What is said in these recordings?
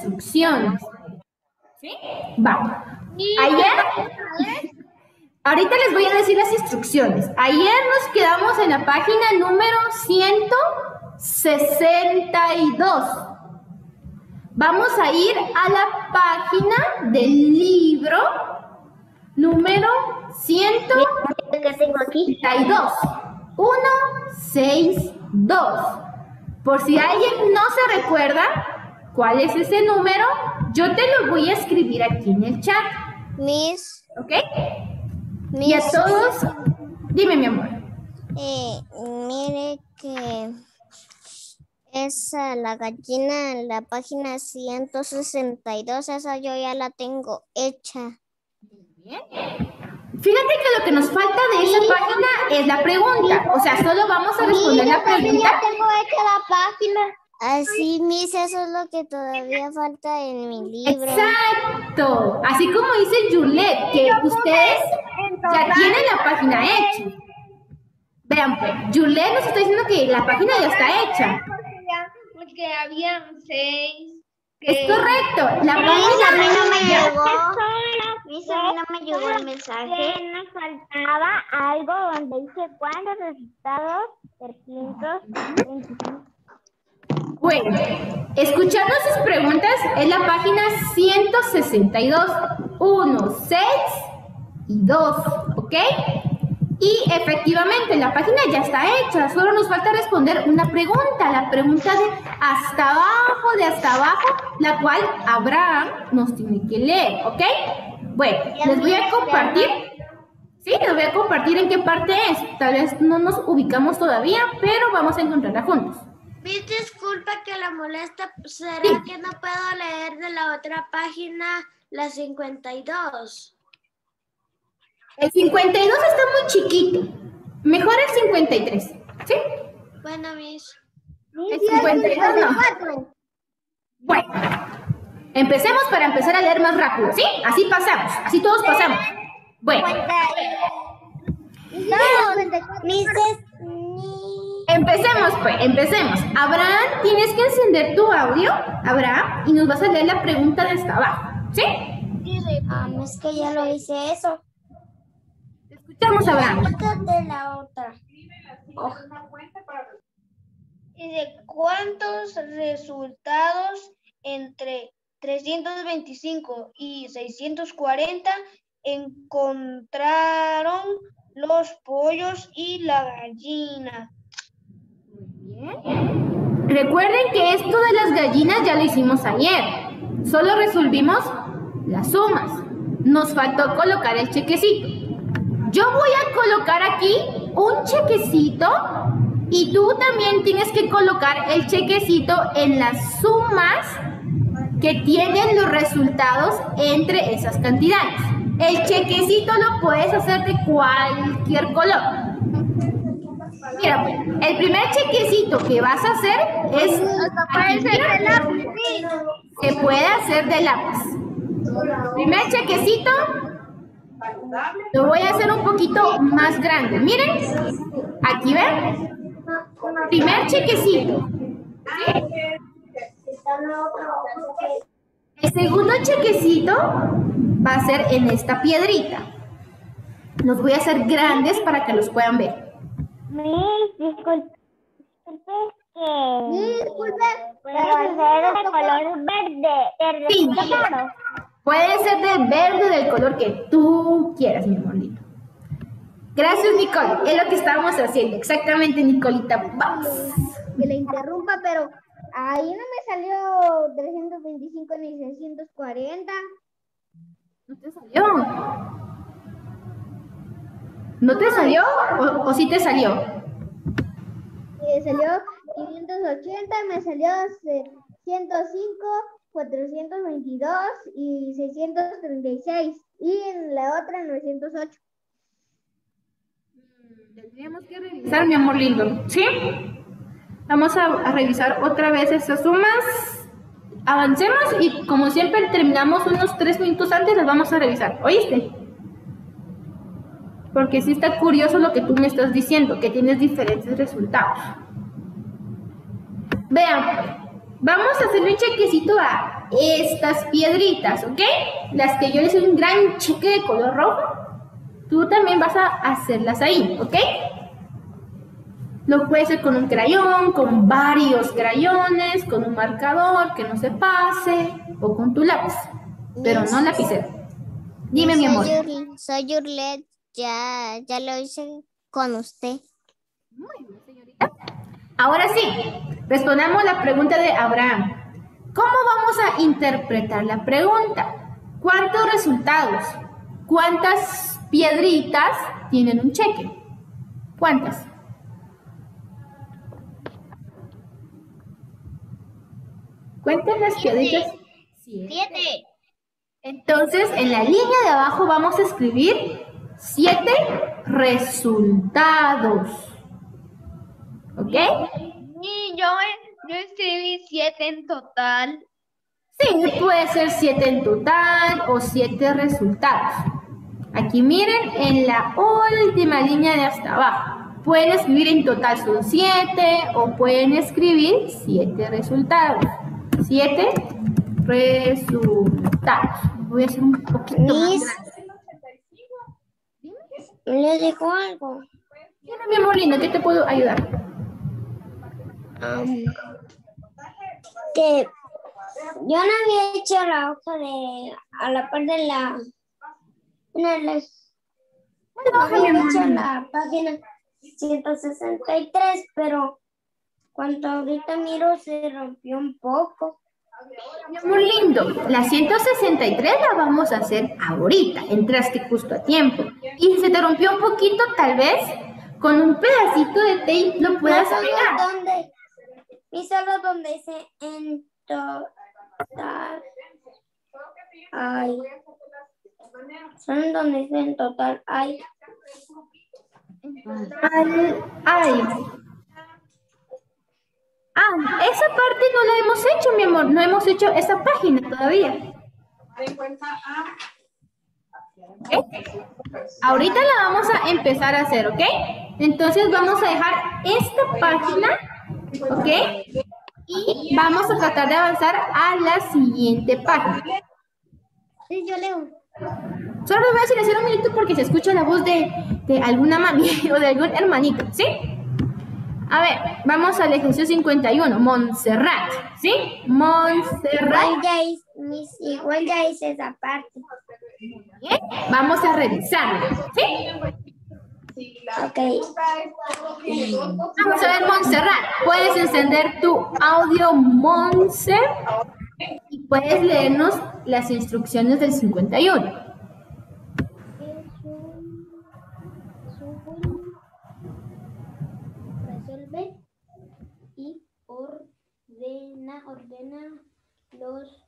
instrucciones. ¿Sí? Va. Ahorita les voy a decir las instrucciones. Ayer nos quedamos en la página número 162. Vamos a ir a la página del libro número 162. 162. Por si alguien no se recuerda cuál es ese número, yo te lo voy a escribir aquí en el chat. Miss. ¿Ok? Y a todos, dime, mi amor. Mire que esa, la gallina en la página 162, esa yo ya la tengo hecha. Bien. Fíjate que lo que nos falta de esa página es la pregunta. O sea, solo vamos a responder la pregunta. Ya tengo hecha la página. Así, Miss, eso es lo que todavía falta en mi libro. Exacto. Así como dice Juliet, que ustedes ya tienen la página hecha. Vean, pues, Juliet nos está diciendo que la página ya está hecha. Porque habían 6. Es correcto. La Miss, página a mí no me llegó. Miss, A mí no me llegó el mensaje. Nos faltaba algo donde dice cuántos resultados de 525. Bueno, escuchando sus preguntas es la página 162, 1, 6 y 2, ¿ok? Y efectivamente la página ya está hecha, solo nos falta responder una pregunta, la pregunta de hasta abajo, la cual Abraham nos tiene que leer, ¿ok? Bueno, les voy a compartir, sí, les voy a compartir en qué parte es, tal vez no nos ubicamos todavía, pero vamos a encontrarla juntos. Miss, disculpa que la molesta, ¿será Sí. que no puedo leer de la otra página la 52? El 52 está muy chiquito. Mejor el 53. ¿Sí? Bueno, Miss. El 52 no. Bueno, empecemos para empezar a leer más rápido. ¿Sí? Así pasamos. Así todos pasamos. Bueno. Empecemos, pues. Empecemos. Abraham, tienes que encender tu audio, Abraham, y nos vas a leer la pregunta de hasta abajo. ¿Sí? Es que ya lo hice eso. Escuchamos, Abraham. De la otra. Dice, ¿cuántos resultados entre 325 y 640 encontraron los pollos y la gallina? Recuerden que esto de las gallinas ya lo hicimos ayer. Solo resolvimos las sumas. Nos faltó colocar el chequecito. Yo voy a colocar aquí un chequecito y tú también tienes que colocar el chequecito en las sumas que tienen los resultados entre esas cantidades. El chequecito lo puedes hacer de cualquier color. Mira, pues, el primer chequecito que vas a hacer es... Se puede hacer de lápiz. Primer chequecito, lo voy a hacer un poquito más grande. Miren, aquí ven. Primer chequecito. ¿Sí? El segundo chequecito va a ser en esta piedrita. Los voy a hacer grandes para que los puedan ver. Disculpe Puede ser de color verde. Sí. Puede ser de verde del color que tú quieras, mi amorito. Gracias, Nicole. Es lo que estábamos haciendo. Exactamente, Nicolita. Vamos. Que le interrumpa, pero ahí no me salió 325 ni 640. ¿No te salió? ¿No te salió? ¿O sí te salió? Salió 580, me salió 105, 422 y 636. Y en la otra 908. Tendríamos que revisar, mi amor lindo. ¿Sí? Vamos a revisar otra vez estas sumas. Avancemos y como siempre terminamos unos 3 minutos antes, las vamos a revisar. ¿Oíste? Porque sí está curioso lo que tú me estás diciendo, que tienes diferentes resultados. Vean, vamos a hacerle un chequecito a estas piedritas, ¿ok? Las que yo les doy un gran cheque de color rojo, tú también vas a hacerlas ahí, ¿ok? Lo puedes hacer con un crayón, con varios crayones, con un marcador que no se pase, o con tu lápiz, pero no lapicero. Dime, mi amor. Soy Yurlet, ya lo hice con usted. Muy bien, señorita. Ahora sí, respondamos la pregunta de Abraham. ¿Cómo vamos a interpretar la pregunta? ¿Cuántos resultados? ¿Cuántas piedritas tienen un cheque? ¿Cuántas? Cuenten las piedritas. 7. Entonces, en la línea de abajo vamos a escribir 7 resultados. ¿Ok? Sí, yo escribí 7 en total. Sí, puede ser 7 en total o 7 resultados. Aquí miren, en la última línea de hasta abajo. Pueden escribir en total son 7 o pueden escribir 7 resultados. 7 resultados. Voy a hacer un poquito más grande. ¿Le dijo algo? Dime, mi amor lindo, ¿qué te puedo ayudar? Que yo no había hecho la hoja a la par de la... No había hecho la página 163, pero cuando ahorita miro se rompió un poco. Mi amor lindo, la 163 la vamos a hacer ahorita. Entraste justo a tiempo. Y si se te rompió un poquito, tal vez con un pedacito de tape lo puedas pegar. Y solo donde dice en total hay. Solo donde dice en total hay. Ay. Esa parte no la hemos hecho, mi amor. No hemos hecho esa página todavía. ¿Okay? Ahorita la vamos a empezar a hacer, ¿ok? Entonces vamos a dejar esta página, ¿ok? Y vamos a tratar de avanzar a la siguiente página. Sí, yo leo. Solo voy a silenciar un minuto porque se escucha la voz de alguna mami o de algún hermanito, ¿sí? A ver, vamos al ejercicio 51, Montserrat, ¿sí? Montserrat. Igual ya hice esa parte. Bien, vamos a revisarla, ¿sí? Ok. Vamos a ver, Montserrat, puedes encender tu audio, Montse, y puedes leernos las instrucciones del 51. Resuelve y ordena los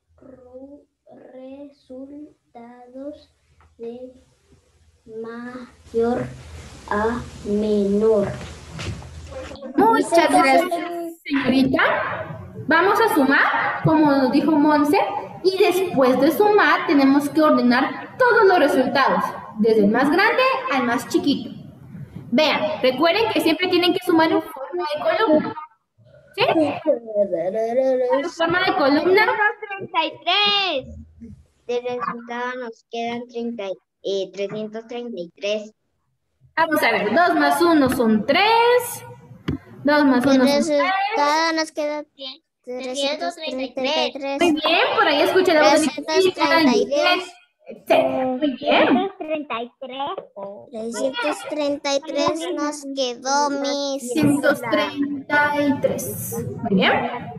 resultados de mayor a menor. Muchas gracias, señorita. Vamos a sumar, como nos dijo Monse, y después de sumar tenemos que ordenar todos los resultados, desde el más grande al más chiquito. Vean, recuerden que siempre tienen que sumar en forma de columna. ¿Sí? En forma de columna. 33. De resultado nos quedan 333. Vamos a ver, 2 más 1 son 3. 2 más 1 son 3. Nos queda 333. Muy bien, por ahí escuché la voz de 333. Muy bien. 333 nos quedó mis 133. Muy bien.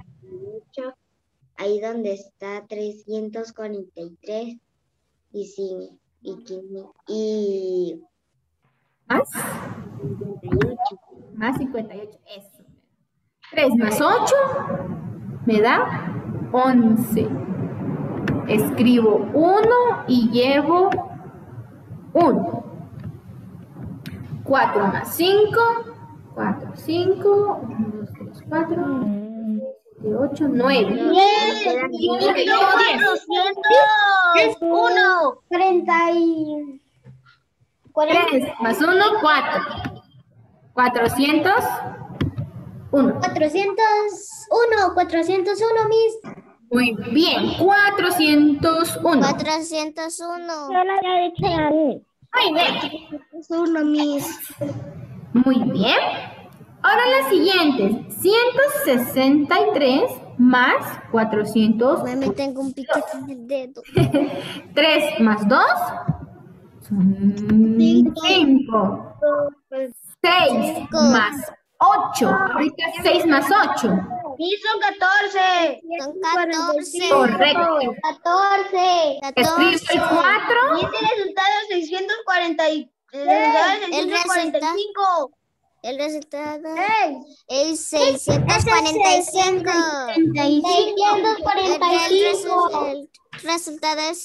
Ahí donde está 343 y ¿Más? 58. Más 58. Eso. 3 más 8 me da 11. Escribo 1 y llevo 1. 4 más 5. 4, 5. 1, 2, 3, 4. 8, 9. 10. 1. 30 y 3 más 1, 4. 401. 401, mis. Muy bien, 401. 401. Yo la había dicho a mí. Muy bien. Es uno, mis. Muy bien. Ahora las siguientes. 163 más 400. Mami, tengo un piquete en el dedo. 3 más 2 son 5. 6 más 8. Ahorita 6 más 8. Y son 14. Son 14. Correcto. 14. Escribe el 4. Y este resultado es 640 y... El resultado. El resultado es 645. El resultado es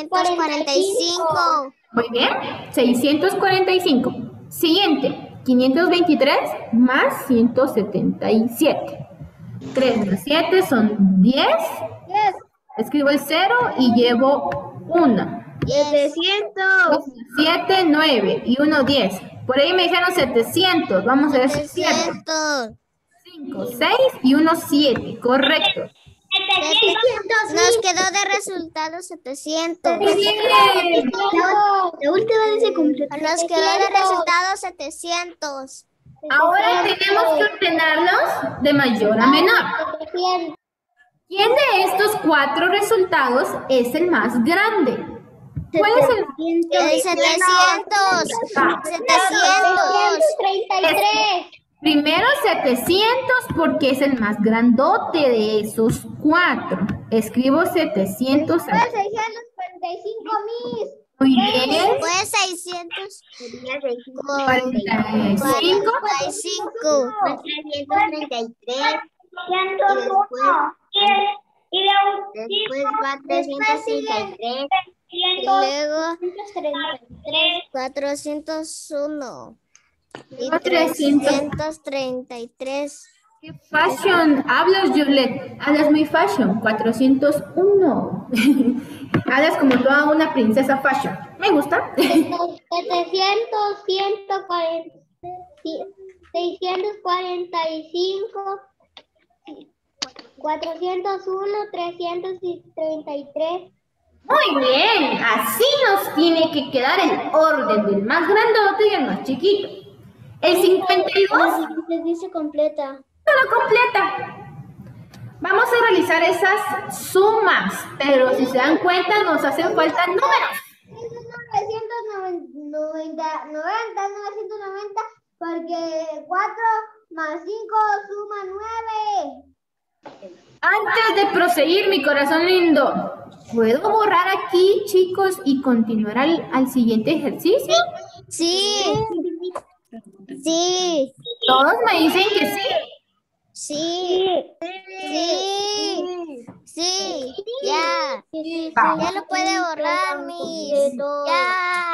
645. Muy bien. 645. Siguiente. 523 más 177. 3 más 7 son 10. Escribo el 0 y llevo 1. 700. 7, 9 y 1, 10. Por ahí me dijeron 700. Vamos a ver si es cierto. 700. 5, 6 y 1, 7. Correcto. Nos quedó de resultado 700. Muy bien. La última vez se cumplió. Nos quedó de resultado 700. Ahora tenemos que ordenarlos de mayor a menor. ¿Quién de estos 4 resultados es el más grande? ¿Cuál es el? El 700. 33. Primero 700 porque es el más grandote de esos 4. Escribo 700 aquí. 645 mis. Muy bien. Pues 600. 45. 45. 333. Después va 333. Y luego 401. Y 333. ¿Qué fashion? Hablas, Juliet. Hablas muy fashion. 401. Hablas como toda una princesa fashion. Me gusta. 700, 140, 645, 401, 333. Muy bien. Así nos tiene que quedar el orden del más grandote y el más chiquito. El 52 Se dice completa. solo completa. Vamos a realizar esas sumas, pero si se dan cuenta nos hacen falta números. 990, porque 4 más 5 suma 9. Antes de proseguir, mi corazón lindo, ¿puedo borrar aquí, chicos, y continuar al siguiente ejercicio? Sí. Sí. Todos me dicen que sí. Sí. Sí. Sí. Ya. Ya lo puede borrar, Miss. Ya.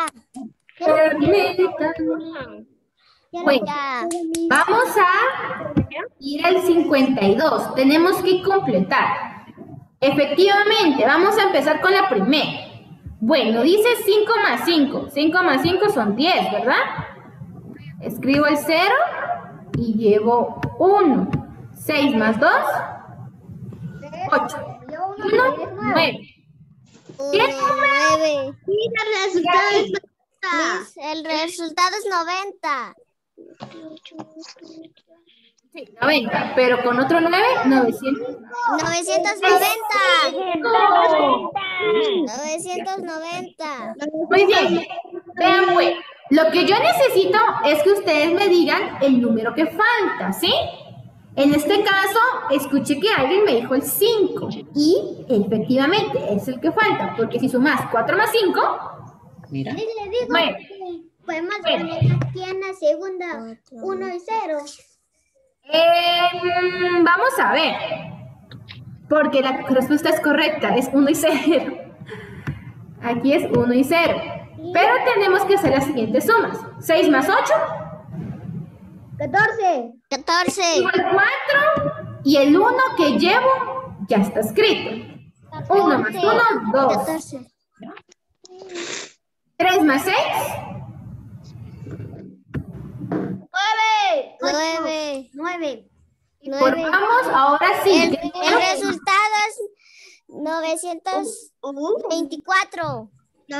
Permítanme. Bueno, Ya. vamos a ir al 52. Tenemos que completar. Efectivamente, vamos a empezar con la primera. Bueno, dice 5 más 5. 5 más 5 son 10, ¿verdad? Escribo el 0 y llevo 1. 6 más 2, 8. 1, 9. ¿Qué número? 9. Miss, el resultado es 90. Sí, 90, pero con otro 9, 900. 990. 990. Muy bien. Vean pues, lo que yo necesito es que ustedes me digan el número que falta, ¿sí? En este caso, escuché que alguien me dijo el 5 y efectivamente es el que falta, porque si sumas 4 más 5, Mira. Le digo, Bueno. podemos Bueno. poner aquí en la segunda 1 y 0. Vamos a ver, porque la respuesta es correcta, es 1 y 0. Aquí es 1 y 0. Pero tenemos que hacer las siguientes sumas. 6 más 8, 14. 14. igual 4, y el 1 que llevo ya está escrito. 1 más 1, 2. 14. 3 más 6, 9. 9. y formamos ahora sí. El resultado 924.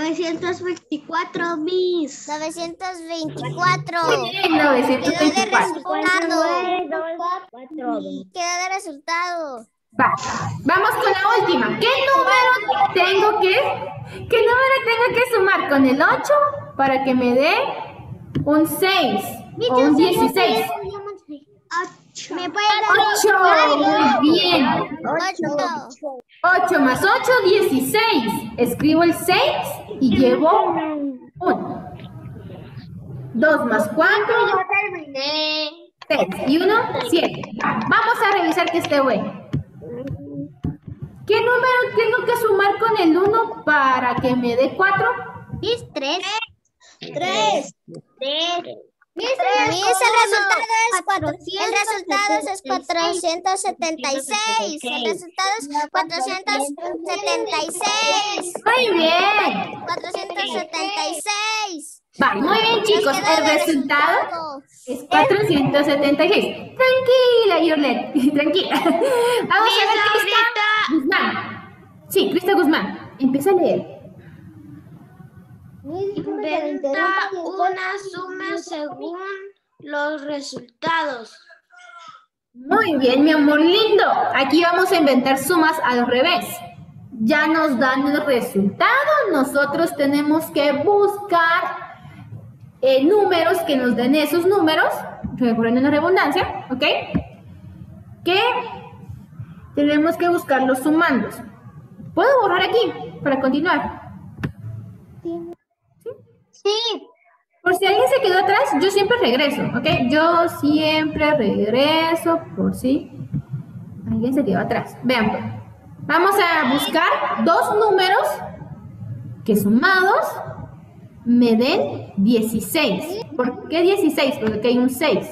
924, Miss. 924. Muy bien, Quedó de 924. resultado. Quedó de resultado. Va, vamos con la última. ¿Qué número tengo que sumar con el 8 para que me dé un 6 o un 16? ¿Me puede dar 8, muy bien. 8 más 8, 16. Escribo el 6 y llevo 1. 2 más 4, terminé. 6 y 1, 7. Vamos a revisar que esté bueno. ¿Qué número tengo que sumar con el 1 para que me dé 4? Mis 3. 3. El resultado es 476. El resultado es 476. Muy bien. 476. Va, muy bien, chicos. El resultado es 476. Tranquila, Yurlet. Tranquila. Vamos a ver Crista Guzmán. Sí, Crista Guzmán. Empieza a leer. Inventa una suma según los resultados. Muy bien, mi amor lindo. Aquí vamos a inventar sumas al revés. Ya nos dan el resultado. Nosotros tenemos que buscar números que nos den esos números, recuerden la redundancia, ¿ok? Que tenemos que buscarlos sumando. ¿Puedo borrar aquí para continuar? Sí. Por si alguien se quedó atrás, yo siempre regreso, ¿ok? Yo siempre regreso por si alguien se quedó atrás. Vean, pues. Vamos a buscar dos números que sumados me den 16. ¿Por qué 16? Porque aquí hay un 6.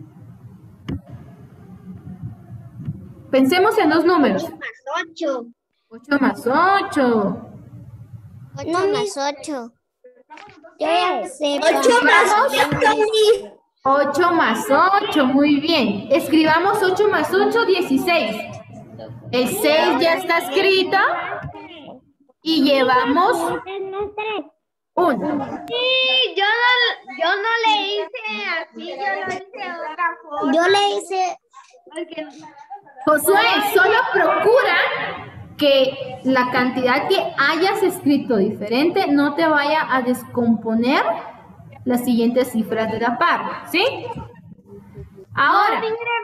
Pensemos en dos números. 8. 8 más 8. 8 más 8. Yo ya sé. 8 más 8. 8 más 8, muy bien. Escribamos 8 más 8, 16. El 6 ya está escrito. Y llevamos 1. Sí, yo no le hice así, yo lo hice de otra forma. Yo le hice. Josué, solo procura que la cantidad que hayas escrito diferente no te vaya a descomponer las siguientes cifras de la par, ¿sí? Ahora,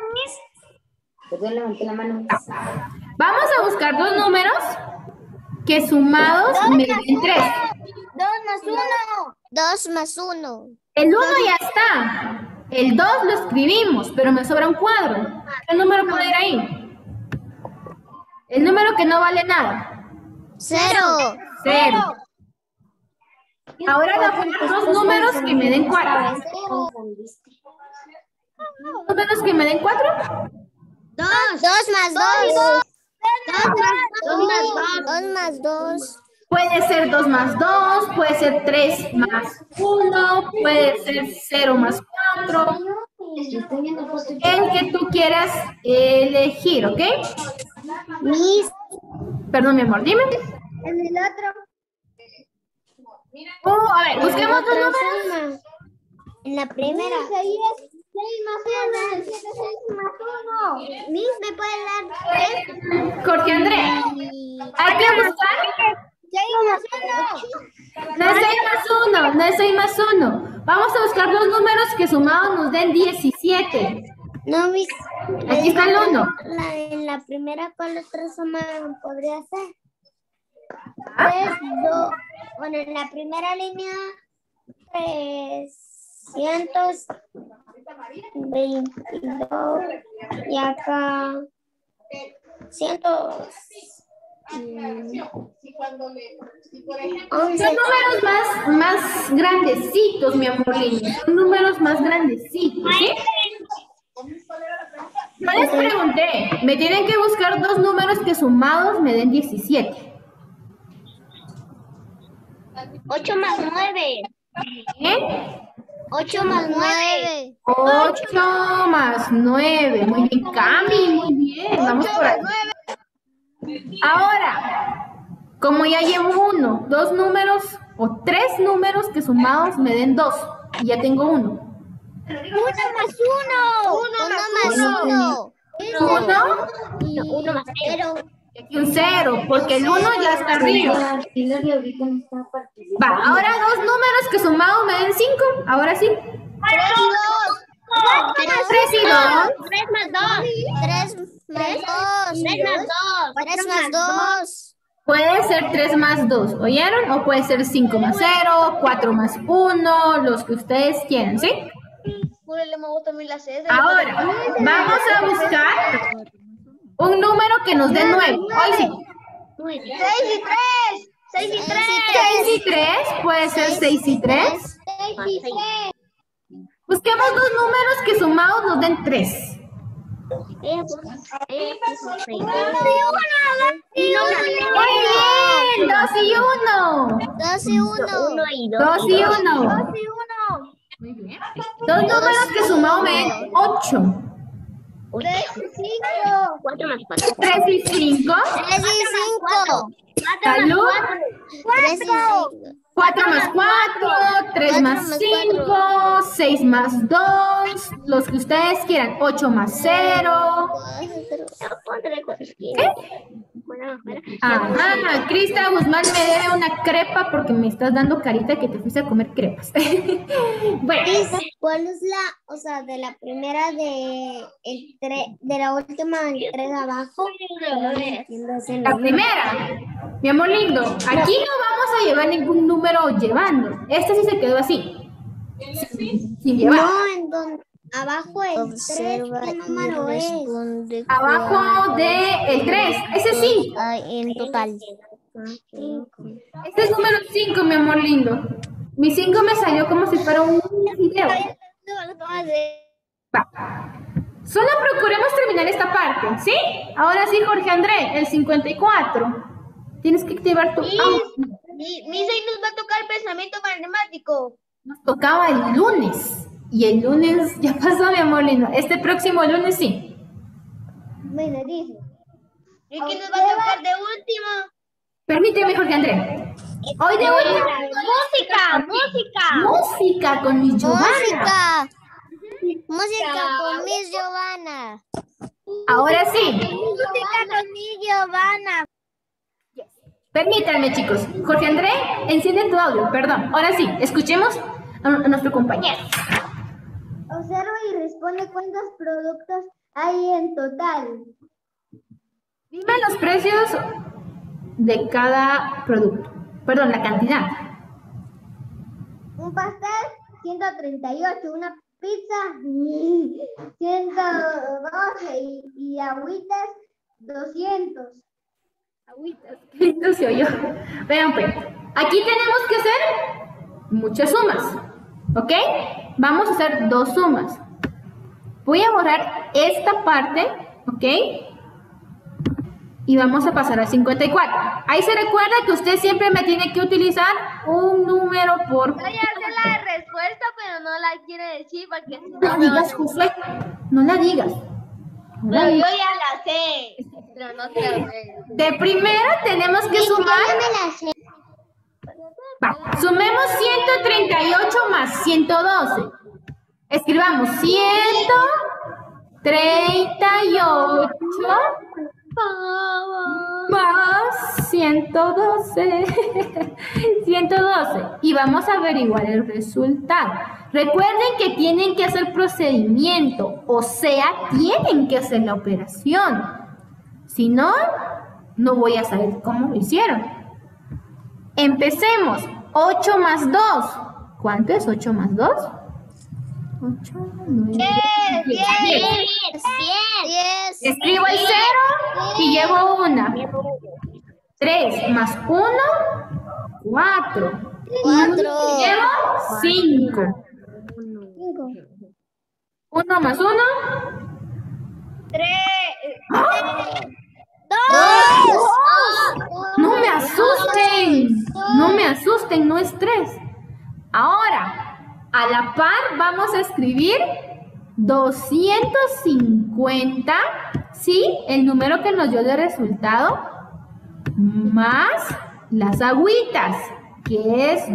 vamos a buscar dos números que sumados me den 3. 2 más 1. 2 más 1. El 1 ya está. El 2 lo escribimos, pero me sobra un cuadro. ¿Qué número puede ir ahí? El número que no vale nada. 0. 0. Ahora voy a poner dos números que me den 4. ¿Números que me den 4? 2 más 2. 2 más 2. Puede ser 2 más 2, puede ser 3 más 1, puede ser 0 más 4. El que tú quieras elegir, ¿ok? Perdón, mi amor, dime. En el otro. A ver, busquemos dos números. En la primera. 6 más 1. 6 más 1. Miss, ¿me puede dar 3? Jorge Andrés, hay que buscar. 6 más 1. No es 6 más 1, no es 6 más 1. Vamos a buscar dos números que sumados nos den 17. No, Miss. Aquí está el 1. En la primera, ¿cuál otra suma podría ser? 3, 2. Bueno, en la primera línea, 322. Y acá, 100. Son números más grandecitos, mi amor lindo. Son números más grandecitos, ¿sí? Yo les pregunté, me tienen que buscar dos números que sumados me den 17. 8 más 9. ¿Eh? 8 más 9. 8 más 9. Muy bien, Cami, muy bien. Vamos por ahí. Ahora, como ya llevo 1, 2 números o 3 números que sumados me den 2. Y ya tengo 1. 1 más 1. 1 más 1. 1 más 0. Y un 0, porque el 1 ya está arriba. Va, ahora 2 números que sumados me den 5. Ahora sí. 3 3 y 2. 3 más 2. 3 más 2. 3 más 2. 3 más 2. Puede ser 3 más 2, ¿oyeron? O puede ser 5 más 0, 4 más 1, los que ustedes quieran, ¿sí? Ahora, vamos a buscar un número que nos dé 9. Hoy sí. 6 y 3. 6 y 3. 6 y 3, puede ser 6 y 3. Busquemos 2 números que sumados nos den 3. Muy bien, 2 y 1. 2 y 1. 2 y 1. Muy bien. 2 números que sumados me den 8. 3 y 5. 4 más 4. 3 y 5. 3 y 5. Salud. 3 y 5. 4 más 4, 3 más 5, 6 más 2, los que ustedes quieran, 8 más 0. ¿Qué? Ajá, Crista Guzmán me debe una crepa porque me estás dando carita que te fuiste a comer crepas. Bueno. ¿Cuál es la, o sea, de la primera de la última, el 3 abajo? La primera, mi amor lindo, aquí no vamos a llevar ningún número llevando. Este sí se quedó así. Sin llevar. No, en donde abajo el 3, ¿qué número es? Abajo de el 3, ese sí. En total. Este es número 5, mi amor lindo. Mi 5 me salió como si fuera un video. Va. Solo procuremos terminar esta parte, ¿sí? Ahora sí, Jorge André, el 54. Tienes que activar tu... Misa, y nos va a tocar pensamiento matemático. Nos tocaba el lunes. Y el lunes ya pasó, mi amor lindo. Este próximo lunes sí. Bueno, dice. ¿Y qué nos va a tocar de último? Permíteme, Jorge André. Hoy de último. Música con Miss Giovanna. Música con Miss Giovanna. Ahora sí. Música con Miss Giovanna. Permítanme, chicos. Jorge André, enciende tu audio. Perdón. Ahora sí, escuchemos a nuestro compañero. Observa y responde cuántos productos hay en total. Dime los precios de cada producto. Perdón, la cantidad. Un pastel, 138. Una pizza, 112. Y agüitas, 200. Agüitas, qué lindo se oyó. Vean, pues, aquí tenemos que hacer muchas sumas. ¿Ok? Vamos a hacer 2 sumas. Voy a borrar esta parte, ¿ok? Y vamos a pasar al 54. Ahí se recuerda que usted siempre me tiene que utilizar un número por... Voy a hacer la respuesta, pero no la quiere decir porque... No la digas, Josué. No la digas. No, yo ya la sé. Pero no te la sé. De primero tenemos que sumar... Va, sumemos 138 más 112. Escribamos 138 más 112. 112. Y vamos a averiguar el resultado. Recuerden que tienen que hacer procedimiento, o sea, tienen que hacer la operación. Si no, no voy a saber cómo lo hicieron. Empecemos. 8 más 2. ¿Cuánto es 8 más 2? 8, 9, 10. Escribo el 0 y llevo 1. 3 más 1, 4. Llevo 5. 1 más 1. 3. No me asusten. No me asusten, no es 3. Ahora, a la par vamos a escribir 250 ¿sí? El número que nos dio de resultado más las agüitas, que es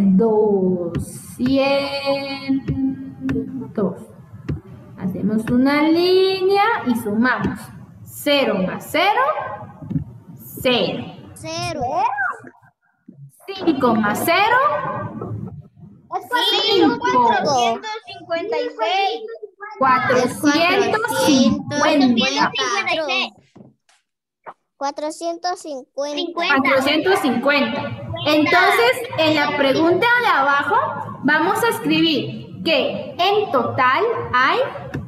200. Hacemos una línea y sumamos. 0 más 0, 0. 0. 5 más 0, 5. 456. 450. 450. Entonces, en la pregunta de abajo, vamos a escribir que en total hay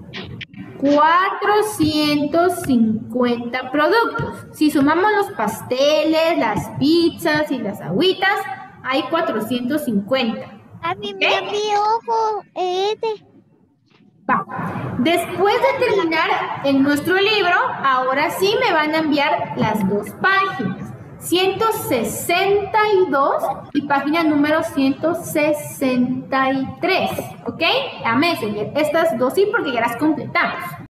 450 productos. Si sumamos los pasteles, las pizzas y las agüitas, hay 450. Ojo, Va. Después de terminar en nuestro libro, ahora sí me van a enviar las dos páginas. 162 y página número 163. ¿Ok? A Messenger. Estas dos sí porque ya las completamos.